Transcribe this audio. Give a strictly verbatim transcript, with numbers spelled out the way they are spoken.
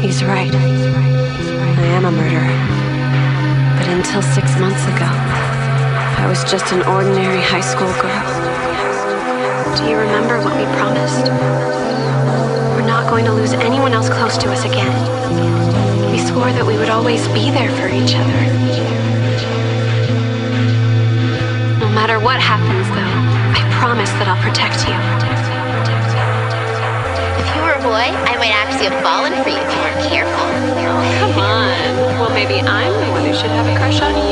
He's right. I am a murderer. But until six months ago, I was just an ordinary high school girl. Do you remember what we promised? We're not going to lose anyone else close to us again. We swore that we would always be there for each other. No matter what happens, though, I promise that I'll protect you. If you were a boy, I might actually have fallen for you if you weren't careful. Come on. Well, maybe I'm the one who should have a crush on you.